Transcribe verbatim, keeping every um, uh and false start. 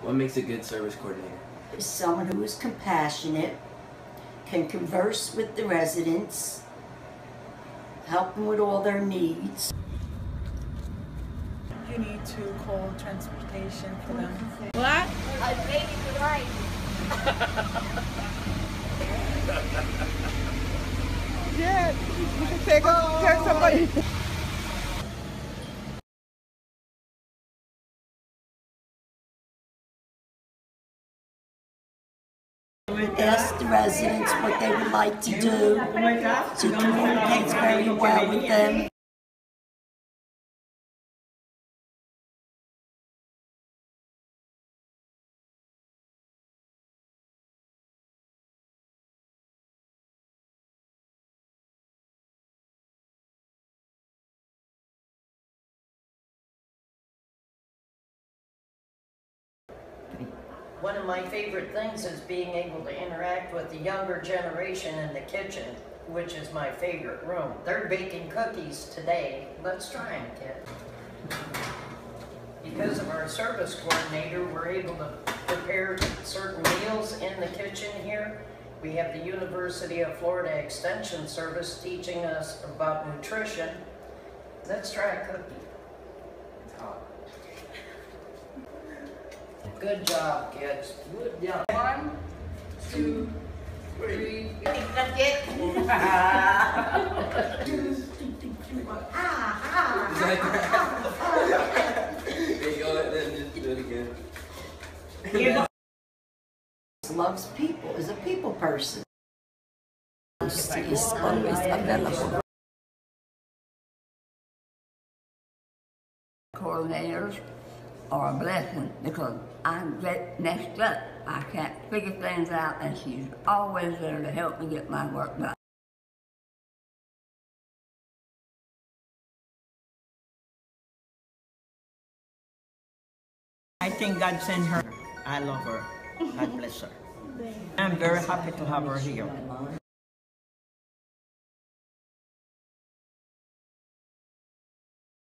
What makes a good service coordinator? Someone who is compassionate, can converse with the residents, help them with all their needs. You need to call transportation for them. What? I paid you right. Yeah, you can take, a, take somebody. Ask the residents what they would like to do. She communicates very well with them. One of my favorite things is being able to interact with the younger generation in the kitchen, which is my favorite room. They're baking cookies today. Let's try them, kid. Because of our service coordinator, we're able to prepare certain meals in the kitchen here. We have the University of Florida Extension Service teaching us about nutrition. Let's try a cookie. Good job, kids. Good job. One, two, three. That's it. There you go, then just do it again. Loves people, is a people person. She is always available. Coordinators are a blessing because I get messed up. I can't figure things out, and she's always there to help me get my work done. I think God sent her. I love her. God bless her. I'm very happy to have her here.